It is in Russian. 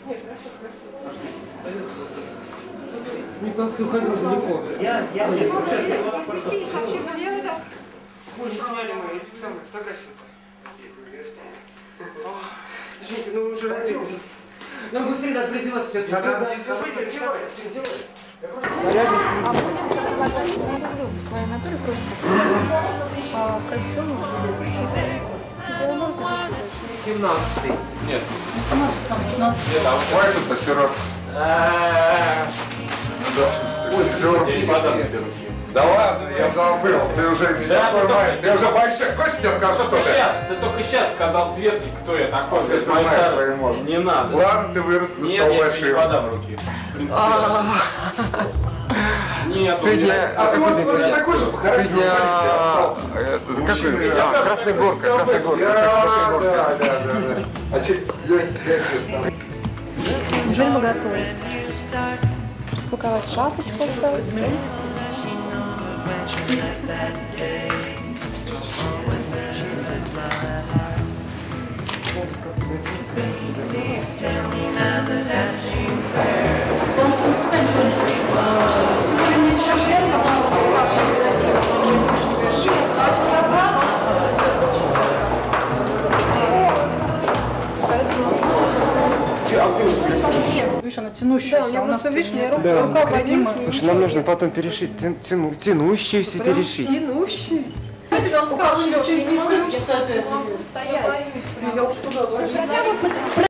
Николас, ты уходил далеко. Вы сместились вообще влево, да? Мы сняли мы эти самые фотографии. Женька, ну уже раздели. Нам быстрее надо раздеваться сейчас. Да. А мы в своей натуре просто кольцо 17-й. Нет. Нет, а хватит это сироп. Ой, все, я не подам тебе руки. Да ладно, я забыл, ты уже меня понимаешь, ты уже большой. Хочешь, я скажу, кто Ты только сейчас сказал Светке, кто я такой. Света знает свои мозги. Не надо. Ладно, ты вырос, ты Нет, стал я тебе большим. не подам руки. В принципе, нет, Сегодня... А ты вот такой же похоронил, Какой? Красная горка, Красная горка. Да. А че, Ленька, стал? Неужели мы готовы? Распаковать шапочку оставить. Видишь, она тянущая. Да, я просто, видишь, у меня рука поднялась. Слушай, нам нужно потом перешить, тянущуюся перешить. Тянущуюся. Ты нам скажешь, Леша, я не могу стоять.